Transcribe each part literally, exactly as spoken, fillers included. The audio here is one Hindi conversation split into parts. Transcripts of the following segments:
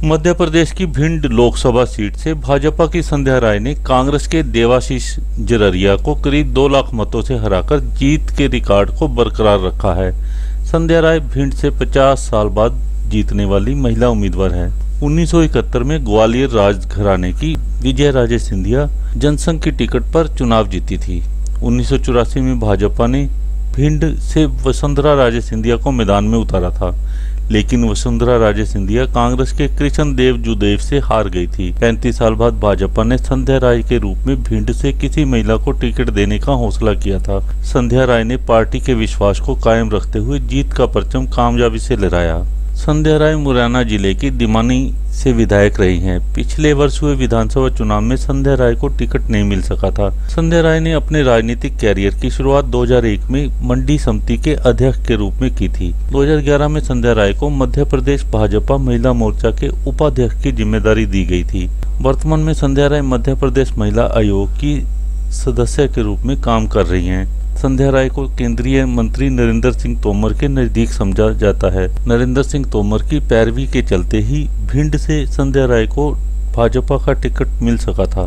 मध्य प्रदेश की भिंड लोकसभा सीट से भाजपा की संध्या राय ने कांग्रेस के देवाशीष जररिया को करीब दो लाख मतों से हराकर जीत के रिकॉर्ड को बरकरार रखा है। संध्या राय भिंड से पचास साल बाद जीतने वाली महिला उम्मीदवार है। उन्नीस सौ इकहत्तर में ग्वालियर राज घराने की विजयराजे सिंधिया जनसंघ की टिकट पर चुनाव जीती थी। उन्नीस सौ चौरासी में भाजपा ने भिंड से वसुंधरा राजे सिंधिया को मैदान में उतारा था, लेकिन वसुंधरा राजे सिंधिया कांग्रेस के कृष्ण देव जुदेव से हार गई थी। पैंतीस साल बाद भाजपा ने संध्या राय के रूप में भिंड से किसी महिला को टिकट देने का हौसला किया था। संध्या राय ने पार्टी के विश्वास को कायम रखते हुए जीत का परचम कामयाबी से लहराया। संध्या राय मुरैना जिले की दिमानी से विधायक रही हैं। पिछले वर्ष हुए विधानसभा चुनाव में संध्या राय को टिकट नहीं मिल सका था। संध्या राय ने अपने राजनीतिक कैरियर की शुरुआत दो हज़ार एक में मंडी समिति के अध्यक्ष के रूप में की थी। दो हज़ार ग्यारह में संध्या राय को मध्य प्रदेश भाजपा महिला मोर्चा के उपाध्यक्ष की जिम्मेदारी दी गई थी। वर्तमान में संध्या राय मध्य प्रदेश महिला आयोग की सदस्य के रूप में काम कर रही हैं। संध्या राय को केंद्रीय मंत्री नरिंदर सिंह तोमर के नजदीक समझा जाता है। नरिंदर सिंह तोमर की पैरवी के चलते ही भिंड से संध्या राय को भाजपा का टिकट मिल सका था।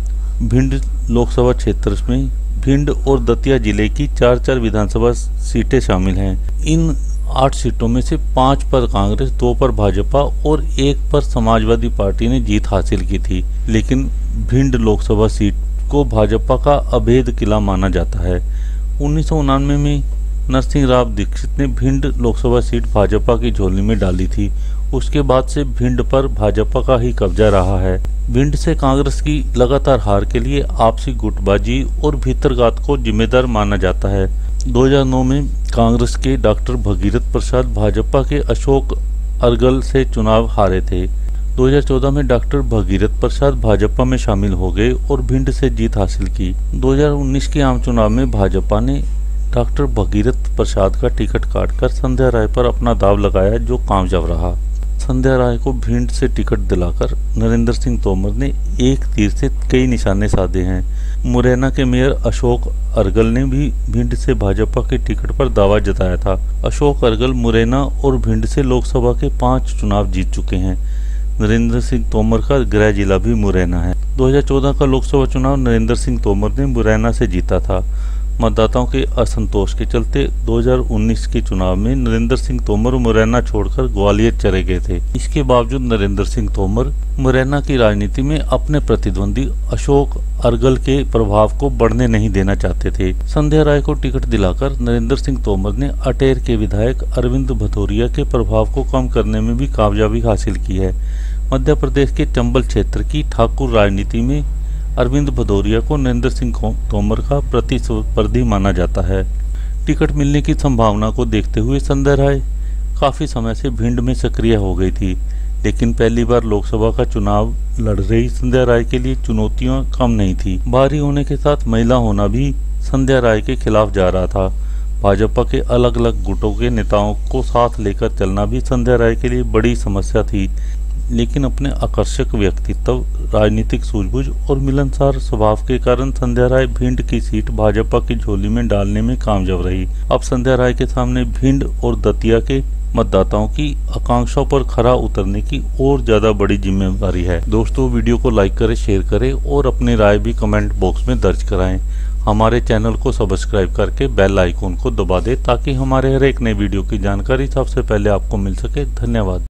भिंड लोकसभा क्षेत्र में भिंड और दतिया जिले की चार चार विधानसभा सीटें शामिल हैं। इन आठ सीटों में से पांच पर कांग्रेस, दो पर भाजपा और एक पर समाजवादी पार्टी ने जीत हासिल की थी, लेकिन भिंड लोकसभा सीट को भाजपा का अभेद किला माना जाता है। उन्नीस सौ उन्यानवे में नरसिंह राव दीक्षित ने भिंड लोकसभा सीट भाजपा की झोली में डाली थी। उसके बाद से भिंड पर भाजपा का ही कब्जा रहा है। भिंड से कांग्रेस की लगातार हार के लिए आपसी गुटबाजी और भीतरघात को जिम्मेदार माना जाता है। दो हज़ार नौ में कांग्रेस के डॉक्टर भगीरथ प्रसाद भाजपा के अशोक अर्गल से चुनाव हारे थे। दो हज़ार चौदह में डॉक्टर भगीरथ प्रसाद भाजपा में शामिल हो गए और भिंड से जीत हासिल की। दो हज़ार उन्नीस के आम चुनाव में भाजपा ने डॉक्टर भगीरथ प्रसाद का टिकट काटकर संध्या राय पर अपना दाव लगाया, जो कामयाब रहा। संध्या राय को भिंड से टिकट दिलाकर नरिंदर सिंह तोमर ने एक तीर से कई निशाने साधे हैं। मुरैना के मेयर अशोक अर्गल ने भी भिंड से भाजपा के टिकट पर दावा जताया था। अशोक अर्गल मुरैना और भिंड से लोकसभा के पांच चुनाव जीत चुके हैं। नरिंदर सिंह तोमर का गृह जिला भी मुरैना है। दो हज़ार चौदह का लोकसभा चुनाव नरिंदर सिंह तोमर ने मुरैना से जीता था। मतदाताओं के असंतोष के चलते दो हज़ार उन्नीस के चुनाव में नरिंदर सिंह तोमर मुरैना छोड़कर ग्वालियर चले गए थे। इसके बावजूद नरिंदर सिंह तोमर मुरैना की राजनीति में अपने प्रतिद्वंदी अशोक अर्गल के प्रभाव को बढ़ने नहीं देना चाहते थे। संध्या राय को टिकट दिलाकर नरिंदर सिंह तोमर ने अटेर के विधायक अरविंद भदौरिया के प्रभाव को कम करने में भी कामयाबी हासिल की है। मध्य प्रदेश के चंबल क्षेत्र की ठाकुर राजनीति में अरविंद भदौरिया को नरिंदर सिंह तोमर का प्रतिस्पर्धी माना जाता है। टिकट मिलने की संभावना को देखते हुए संध्या राय काफी समय से भिंड में सक्रिय हो गई थी, लेकिन पहली बार लोकसभा का चुनाव लड़ रही संध्या राय के लिए चुनौतियां कम नहीं थी। बाहरी होने के साथ महिला होना भी संध्या राय के खिलाफ जा रहा था। भाजपा के अलग अलग गुटों के नेताओं को साथ लेकर चलना भी संध्या राय के लिए बड़ी समस्या थी, लेकिन अपने आकर्षक व्यक्तित्व, राजनीतिक सूझबूझ और मिलनसार स्वभाव के कारण संध्या राय भिंड की सीट भाजपा की झोली में डालने में कामयाब रही। अब संध्या राय के सामने भिंड और दतिया के मतदाताओं की आकांक्षाओं पर खरा उतरने की और ज्यादा बड़ी जिम्मेदारी है। दोस्तों, वीडियो को लाइक करें, शेयर करें और अपनी राय भी कमेंट बॉक्स में दर्ज कराएं। हमारे चैनल को सब्सक्राइब करके बेल आइकन को दबा दें ताकि हमारे हर एक नए वीडियो की जानकारी सबसे पहले आपको मिल सके। धन्यवाद।